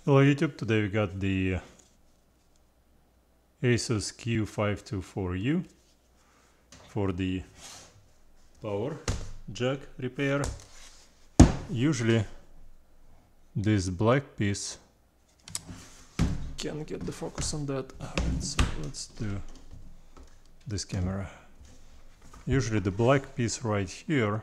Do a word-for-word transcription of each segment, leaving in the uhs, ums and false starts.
Hello YouTube, today we got the Asus Q five two four U for the power jack repair. Usually this black piece, can't get the focus on that. Alright, so let's do this camera. Usually the black piece right here,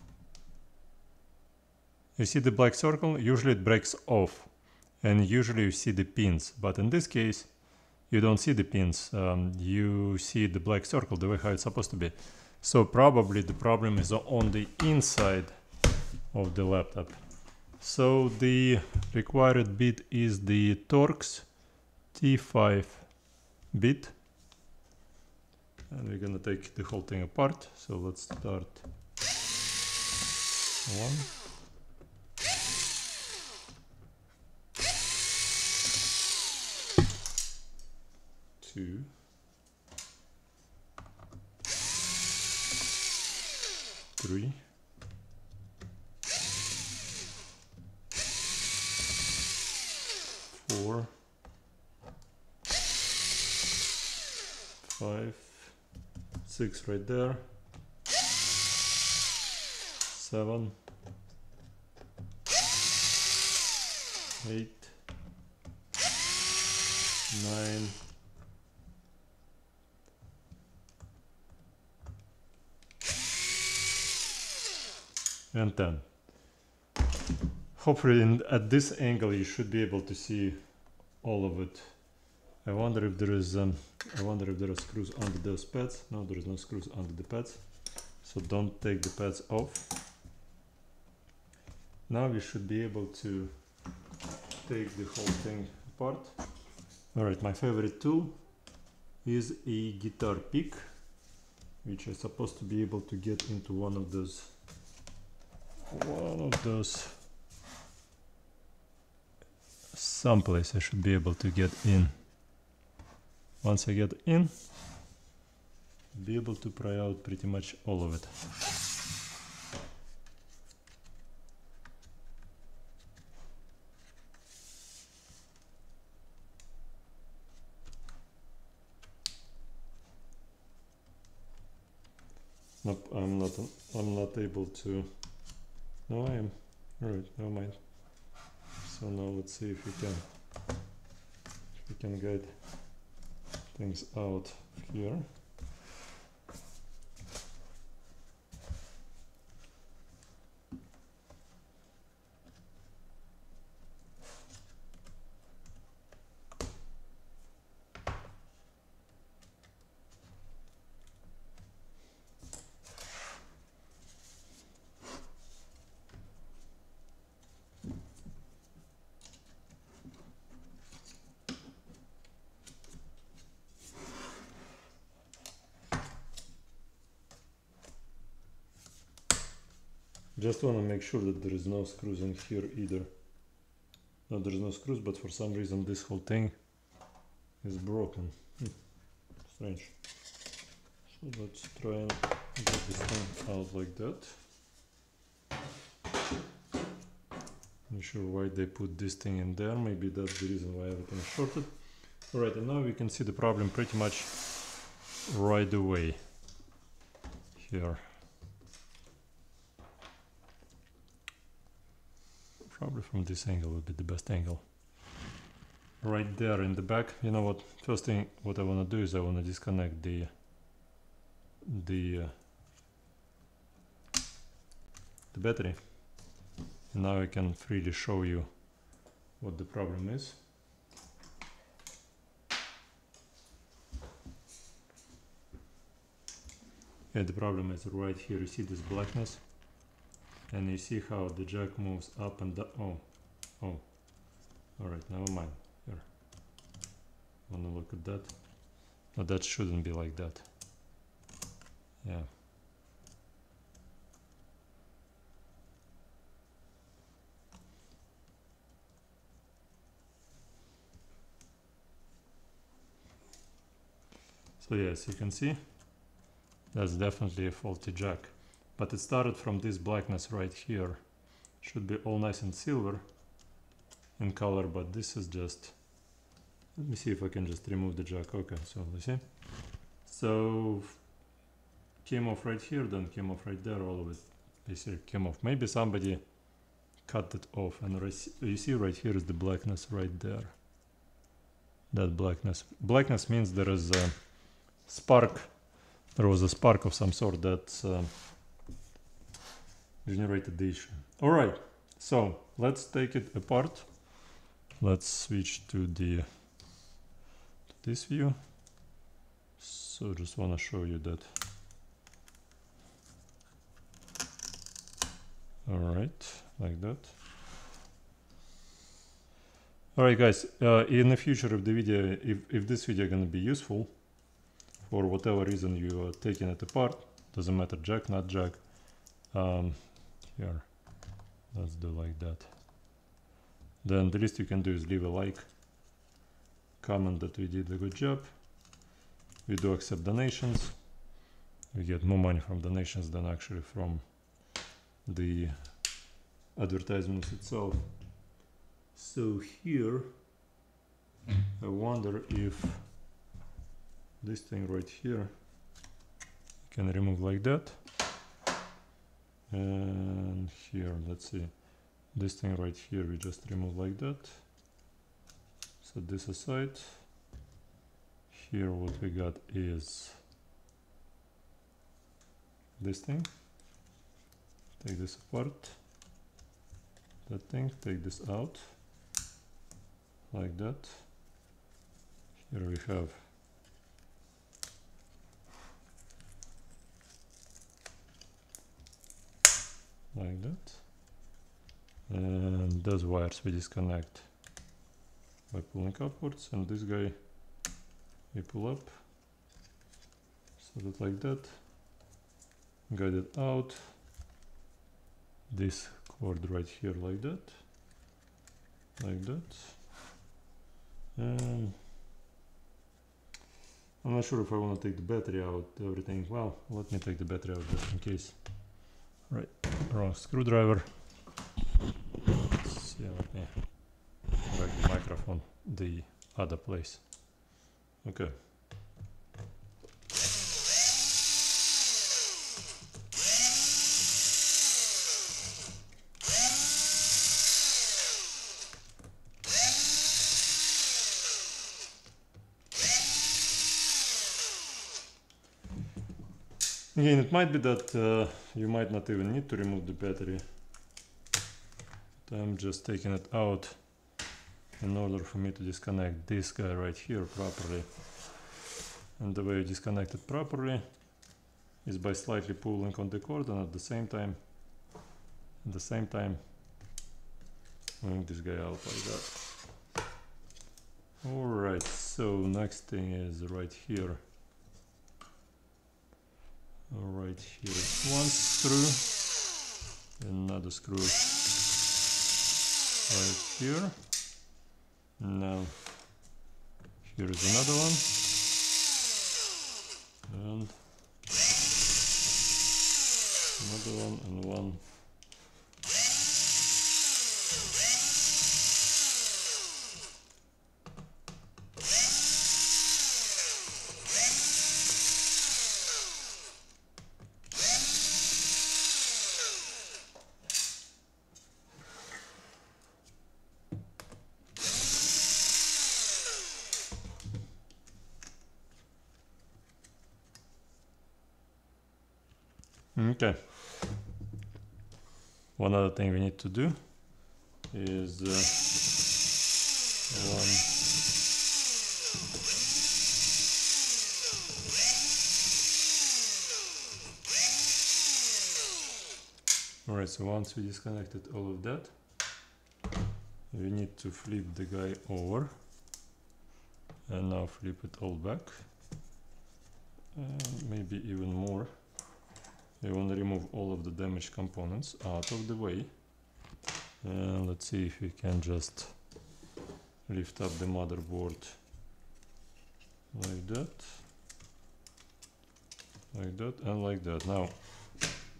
you see the black circle, usually it breaks off. And usually you see the pins, but in this case you don't see the pins, um, you see the black circle the way how it's supposed to be. So probably the problem is on the inside of the laptop. So the required bit is the Torx T five bit, and we're gonna take the whole thing apart. So let's start one. Two, three, four, five, six right there, seven, eight, nine, and ten. Hopefully in, at this angle you should be able to see all of it. I wonder if there is um, I wonder if there are screws under those pads. No, there is no screws under the pads, so don't take the pads off. Now we should be able to take the whole thing apart. Alright, my favorite tool is a guitar pick, which is supposed to be able to get into one of those one of those someplace I should be able to get in. Once I get in, be able to pry out pretty much all of it. Nope, I'm not I'm not able to. No, I am. Alright, never mind. So now let's see if we can if we can get things out here. Just want to make sure that there is no screws in here either. No, there's no screws, but for some reason this whole thing is broken. Hmm. Strange. So let's try and get this thing out like that. Not sure why they put this thing in there. Maybe that's the reason why everything is shorted. Alright, and now we can see the problem pretty much right away here. Probably from this angle would be the best angle. Right there in the back. You know what? First thing what I want to do is I want to disconnect the the uh, the battery. And now I can freely show you what the problem is. Yeah, the problem is right here. You see this blackness? And you see how the jack moves up and down. Oh, oh, alright, never mind. Here, wanna look at that? No, that shouldn't be like that. Yeah. So yes, you can see that's definitely a faulty jack. But it started from this blackness right here. Should be all nice and silver. in color, but this is just, let me see if I can just remove the jack. Okay, so let's see. So came off right here, then came off right there, all of it basically came off. Maybe somebody cut it off, and you see right here is the blackness right there. That blackness. Blackness means there is a spark. There was a spark of some sort that uh, generated the issue. All right, so let's take it apart. Let's switch to the to this view. So just want to show you that. All right, like that. All right, guys. Uh, in the future of the video, if if this video gonna be useful, for whatever reason you are taking it apart, doesn't matter, jack, not jack. Um, here, let's do like that. Then the least you can do is leave a like, comment that we did a good job. We do accept donations. We get more money from donations than actually from the advertisements itself. So here, I wonder if this thing right here can remove like that. And here, let's see, this thing right here we just remove like that. Set this aside. Here what we got is this thing. Take this apart. That thing, take this out like that. Here we have like that, and those wires we disconnect by pulling upwards, and this guy we pull up, set it like that, guide it out, this cord right here like that, like that, and I'm not sure if I want to take the battery out, everything. Well, let me take the battery out just in case. Right, wrong screwdriver. Let's see, let me drag the microphone the other place. Okay. Again, it might be that uh, you might not even need to remove the battery. But I'm just taking it out in order for me to disconnect this guy right here properly. And the way you disconnect it properly is by slightly pulling on the cord, and at the same time, at the same time, pulling this guy out like that. Alright, so next thing is right here. Alright, here is one screw, another screw right here. Now here is another one, and another one, and one. Okay. One other thing we need to do is uh, one Alright, so once we disconnected all of that, we need to flip the guy over, and now flip it all back, and maybe even more. We want to remove all of the damaged components out of the way, and let's see if we can just lift up the motherboard like that, like that, and like that. Now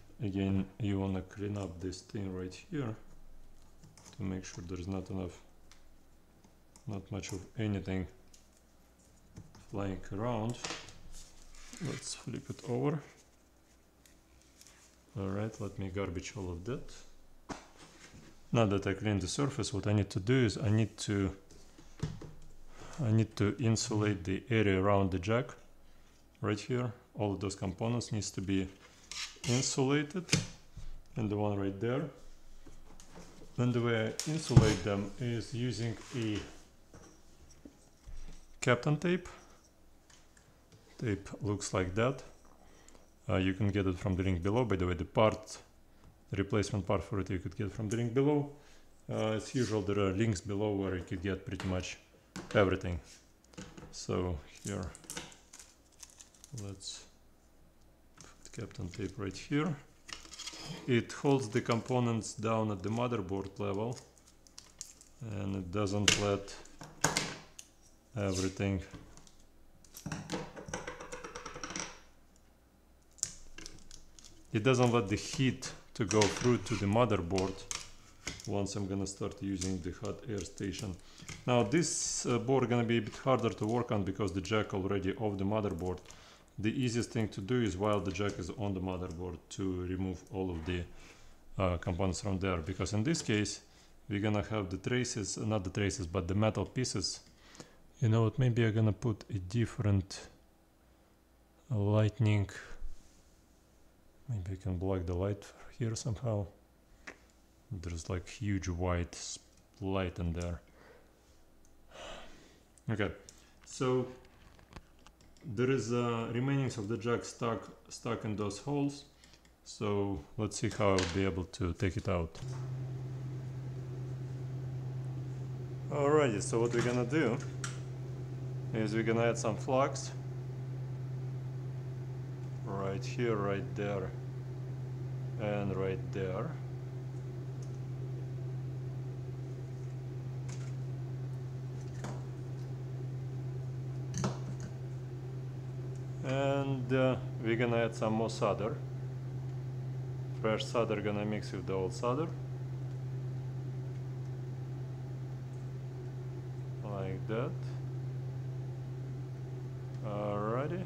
again, you want to clean up this thing right here to make sure there's not enough not much of anything flying around. Let's flip it over. Alright, let me garbage all of that. Now that I cleaned the surface, what I need to do is I need to I need to insulate the area around the jack right here. All of those components needs to be insulated, and the one right there. And the way I insulate them is using a Kapton tape. Tape looks like that. Uh, you can get it from the link below. By the way, the part, the replacement part for it you could get from the link below. Uh, as usual, there are links below where you could get pretty much everything. So here, let's put Kapton tape right here. It holds the components down at the motherboard level, and it doesn't let everything it doesn't let the heat to go through to the motherboard once I'm gonna start using the hot air station. Now this uh, board gonna be a bit harder to work on because the jack already off the motherboard. The easiest thing to do is while the jack is on the motherboard to remove all of the uh, components from there, because in this case we're gonna have the traces, not the traces but the metal pieces. You know what, maybe I'm gonna put a different lightning. Maybe I can block the light here somehow. There's like huge white light in there. Okay, so there is uh, remainings of the jack stuck stuck in those holes. So let's see how I'll be able to take it out. Alrighty, so what we're gonna do is we're gonna add some flux right here, right there, and right there. And uh, we're gonna add some more solder. Fresh solder gonna mix with the old solder. Like that. Alrighty.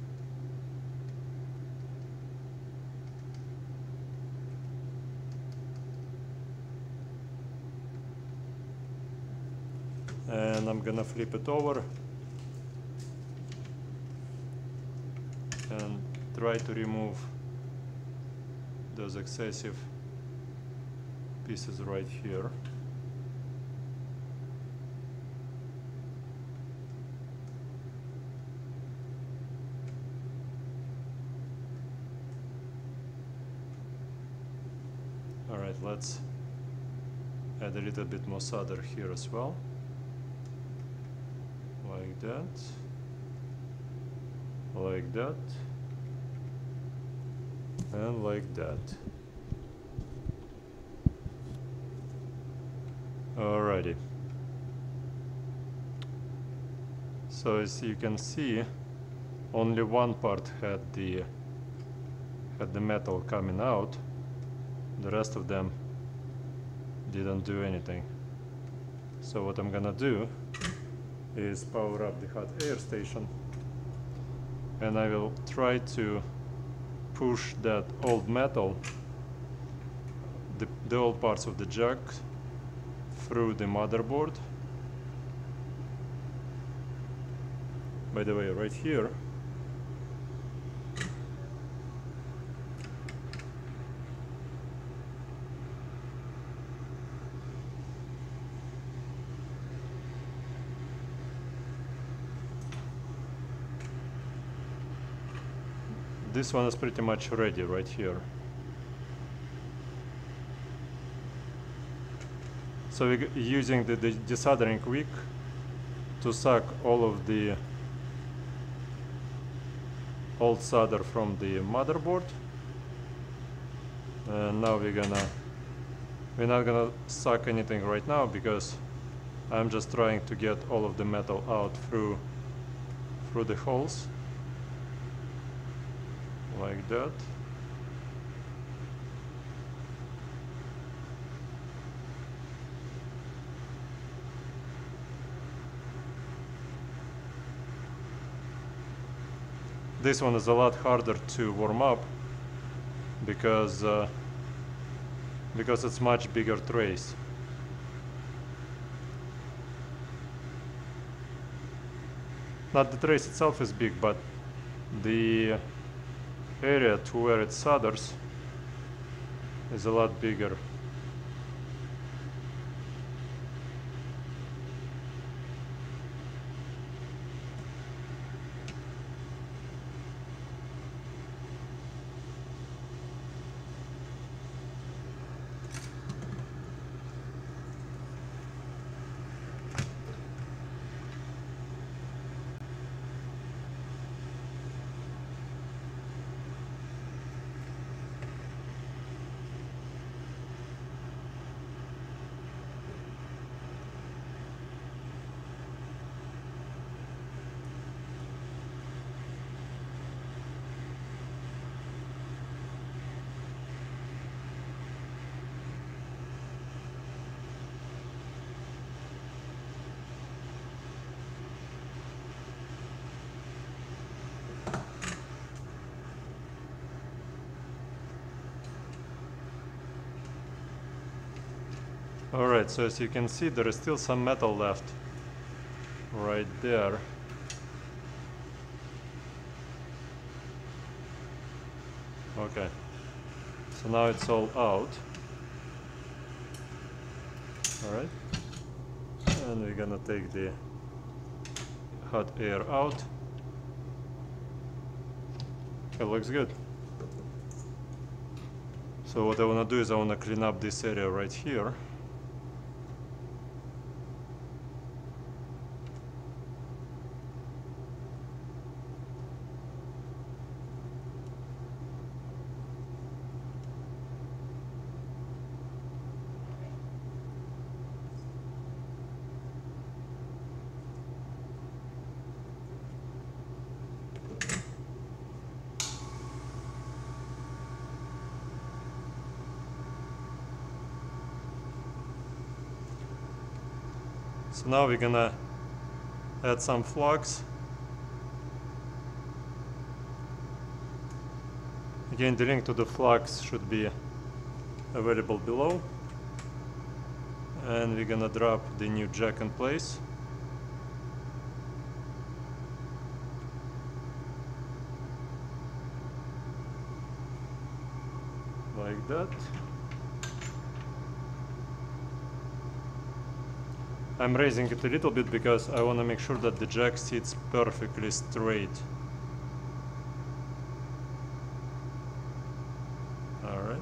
And I'm gonna flip it over and try to remove those excessive pieces right here. All right, let's add a little bit more solder here as well. Like that, like that, and like that. Alrighty. So as you can see, only one part had the had the metal coming out. The rest of them didn't do anything. So what I'm gonna do is power up the hot air station, and I will try to push that old metal, the, the old parts of the jack, through the motherboard. By the way, right here this one is pretty much ready right here. So we're using the, the desoldering wick to suck all of the old solder from the motherboard. And now we're gonna we're not gonna suck anything right now because I'm just trying to get all of the metal out through through the holes. Like that. this one is a lot harder to warm up because uh, because it's much bigger trays. Not the trace itself is big, but the area to where it solders is a lot bigger. Alright, so as you can see, there is still some metal left right there. Okay, so now it's all out. Alright, and we're gonna take the hot air out. It looks good. So what I wanna do is I wanna clean up this area right here. So now we're gonna add some flux. Again, the link to the flux should be available below. And we're gonna drop the new jack in place. Like that. I'm raising it a little bit because I want to make sure that the jack sits perfectly straight. All right.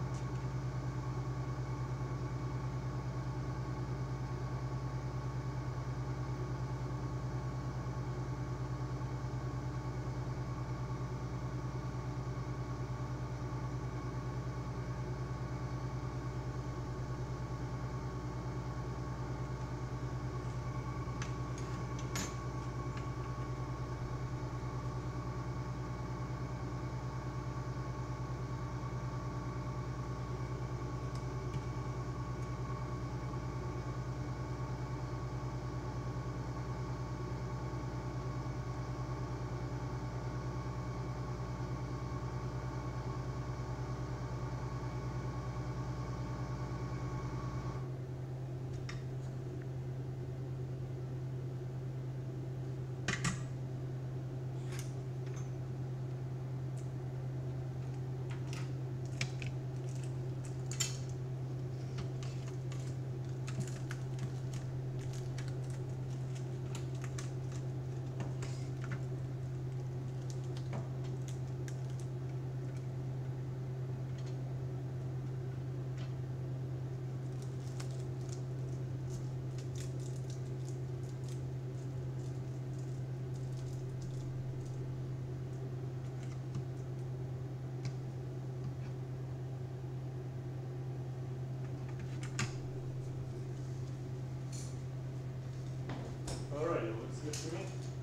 Alright, it looks good to me.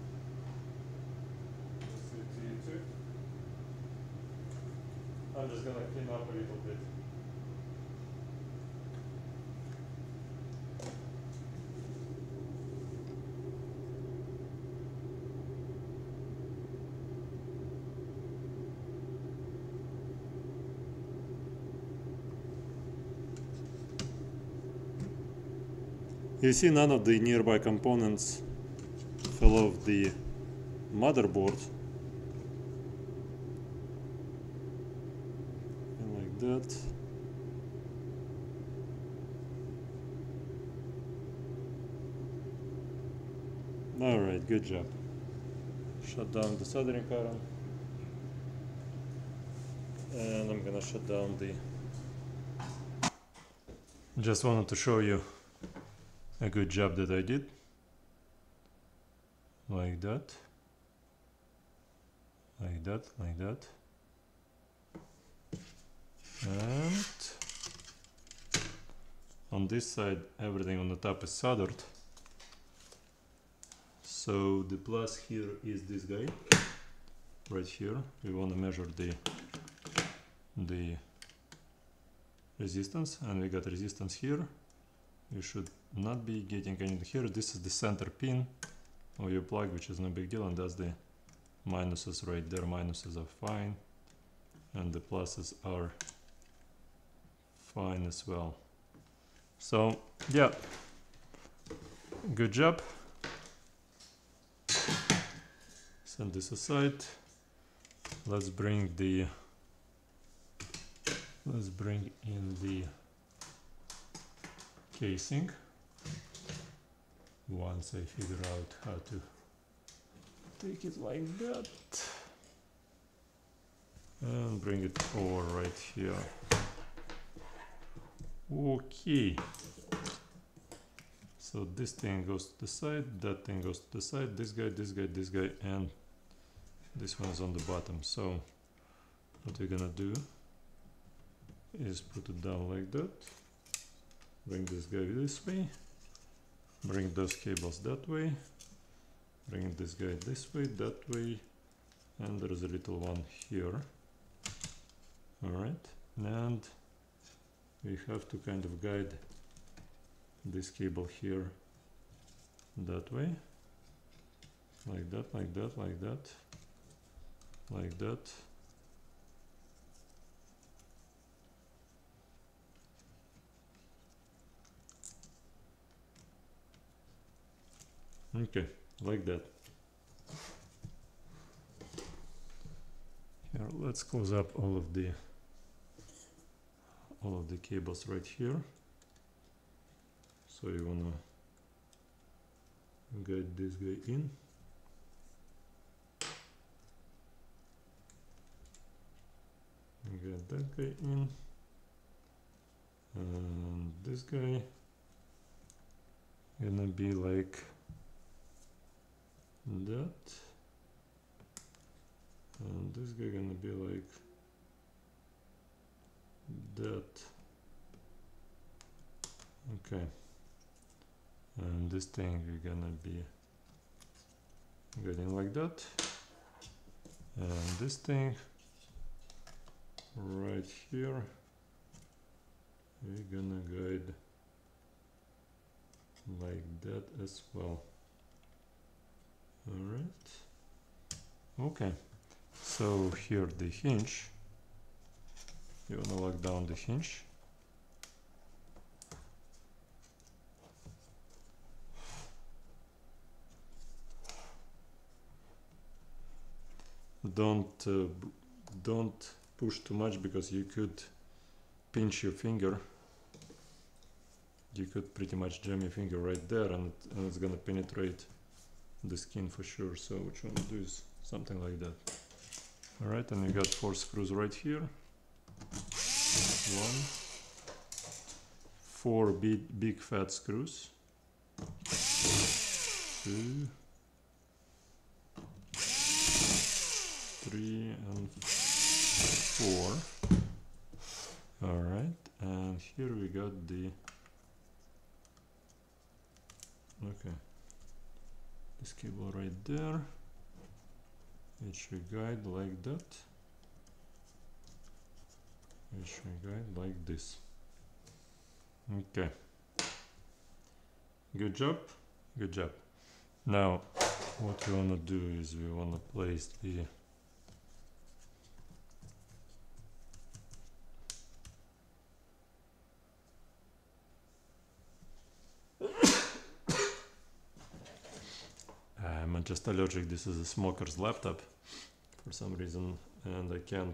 Looks good to you too. I'm just gonna clean up a little bit. You see, none of the nearby components fell off the motherboard. And like that. Alright, good job. Shut down the soldering iron. And I'm gonna shut down the... Just wanted to show you a good job that I did. Like that. Like that, like that. And on this side, everything on the top is soldered. So the plus here is this guy, right here. We want to measure the the resistance, and we got resistance here. You should not be getting anything here. This is the center pin of your plug, which is no big deal, and that's the minuses right there. Minuses are fine, and the pluses are fine as well. So yeah, good job. Set this aside. Let's bring the let's bring in the casing once I figure out how to take it like that, and bring it over right here. Okay, so this thing goes to the side, that thing goes to the side, this guy, this guy, this guy, and this one is on the bottom. So what we're gonna do is put it down like that, bring this guy this way, bring those cables that way, bring this guy this way, that way, and there is a little one here. Alright, and we have to kind of guide this cable here that way, like that, like that, like that, like that. Okay, like that. Here, let's close up all of the all of the cables right here. So you wanna guide this guy in. Get that guy in, and this guy gonna be like that, and this guy gonna be like that. Okay, and this thing we're gonna be getting like that, and this thing right here we're gonna guide like that as well. All right, okay, so here the hinge, you want to lock down the hinge. Don't uh, don't push too much, because you could pinch your finger. You could pretty much jam your finger right there, and, and it's gonna penetrate the skin for sure. So what you want to do is something like that. All right, and you got four screws right here. One, four big, big fat screws. Two, three, and four. All right, and here we got the okay this cable right there. It should guide like that. It should guide like this. Okay, good job, good job. Now what we want to do is we want to place the I'm just allergic. This is a smoker's laptop for some reason, and I can't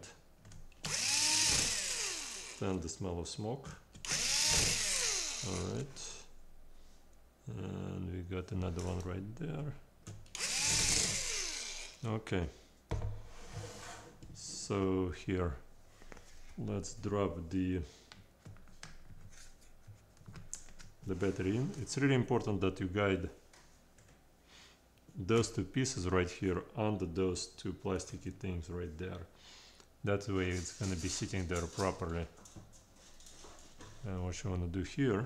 stand the smell of smoke. Alright. And we got another one right there. Okay. So here, let's drop the the battery in. It's really important that you guide those two pieces right here under those two plasticky things right there. That way it's going to be sitting there properly. And what you want to do here,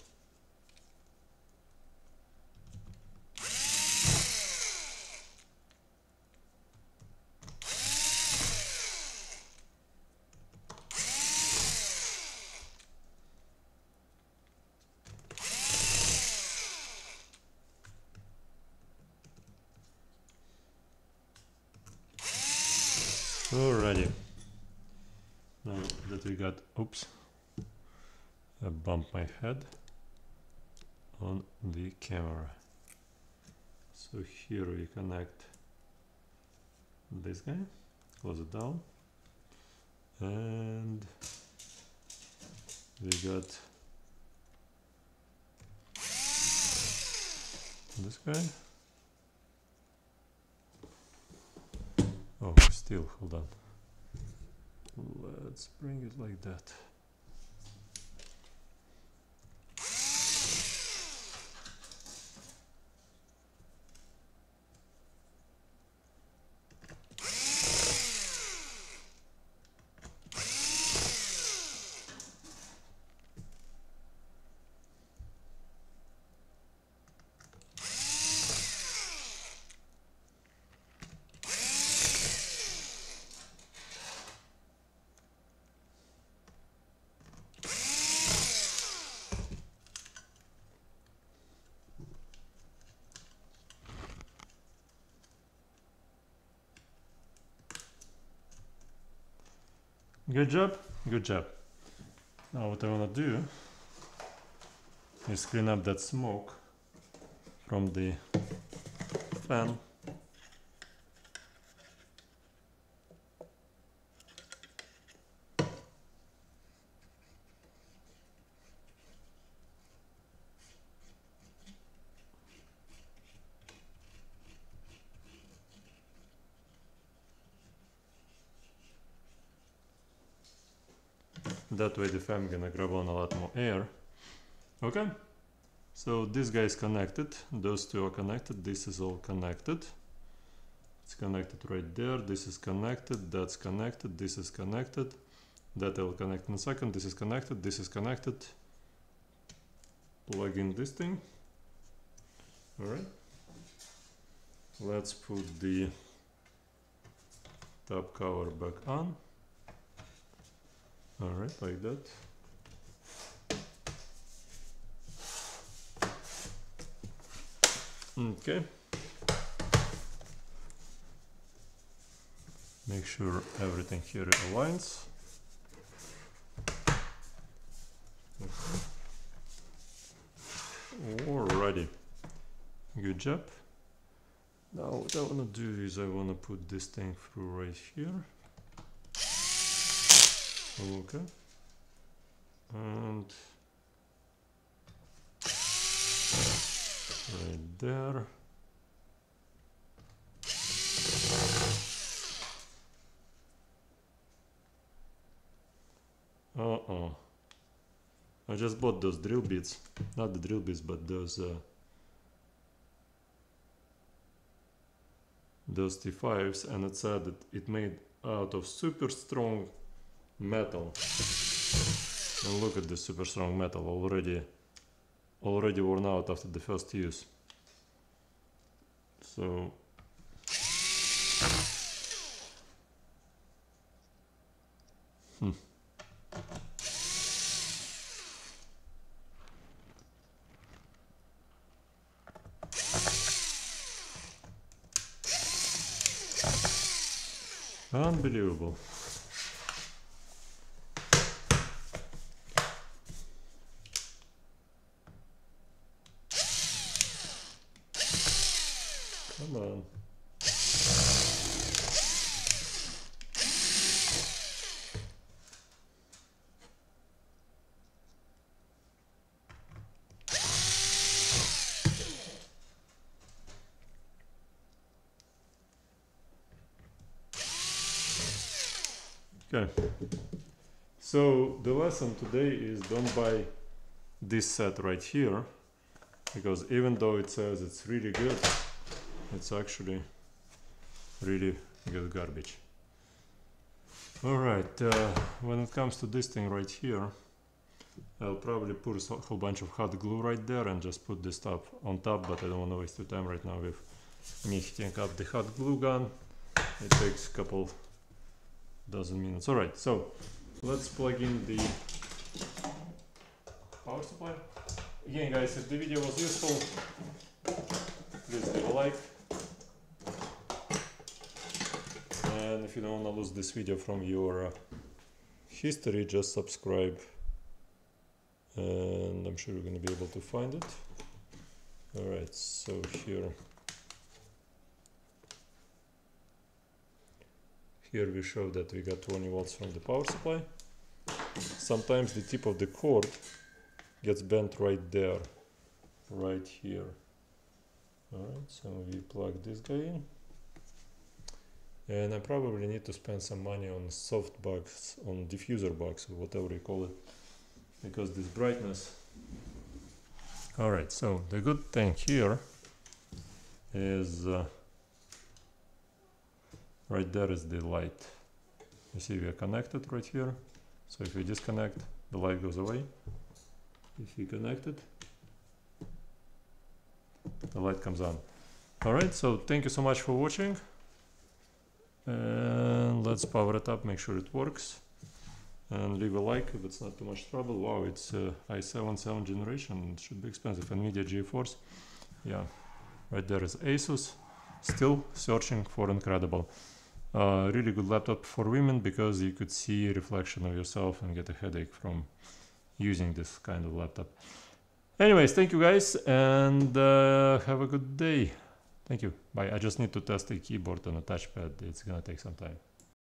alrighty. Now that we got, oops, I bumped my head on the camera. So here we connect this guy, close it down, and we got this guy. Oh, still, hold on. Let's bring it like that. Good job, good job. Now what I want to do is clean up that smoke from the fan. That way the fan gonna grab on a lot more air. Okay, so this guy is connected, those two are connected, this is all connected. It's connected right there, this is connected, that's connected, this is connected. That I will connect in a second, this is connected, this is connected. Plug in this thing. Alright. Let's put the top cover back on. Alright, like that. Okay. Make sure everything here aligns. Okay. Alrighty. Good job. Now what I want to do is I want to put this thing through right here. Okay, and right there. Uh-oh. I just bought those drill bits, not the drill bits, but those uh, those T fives, and it said that it made out of super strong metal. And look at this super strong metal, already already worn out after the first use. So hmm. Unbelievable. Come on. Okay, so the lesson today is don't buy this set right here, because even though it says it's really good, it's actually really good garbage. Alright, uh, when it comes to this thing right here, I'll probably put a whole bunch of hot glue right there and just put this stuff on top, but I don't want to waste your time right now with me heating up the hot glue gun. It takes a couple dozen minutes. Alright, so let's plug in the power supply. Again guys, if the video was useful, please leave a like. And if you don't want to lose this video from your uh, history, just subscribe. And I'm sure you're going to be able to find it. Alright, so here Here we show that we got twenty volts from the power supply. Sometimes the tip of the cord gets bent right there, right here. Alright, so we plug this guy in. And I probably need to spend some money on soft box, on diffuser box, or whatever you call it, because this brightness. Alright, so the good thing here is uh, right there is the light. You see we are connected right here. So if we disconnect, the light goes away. If we connect it, the light comes on. Alright, so thank you so much for watching. And let's power it up, make sure it works. And leave a like if it's not too much trouble. Wow, it's uh, i seven seventh generation. It should be expensive. NVIDIA GeForce. Yeah, right there is Asus. Still searching for incredible. Uh, really good laptop for women, because you could see a reflection of yourself and get a headache from using this kind of laptop. Anyways, thank you guys, and uh, have a good day. Thank you. Bye. I just need to test a keyboard and a touchpad. It's gonna take some time.